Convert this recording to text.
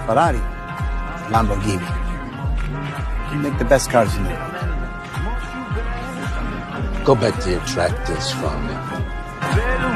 Ferrari, Lamborghini. You make the best cars in the world. Go back to your tractors, farmer.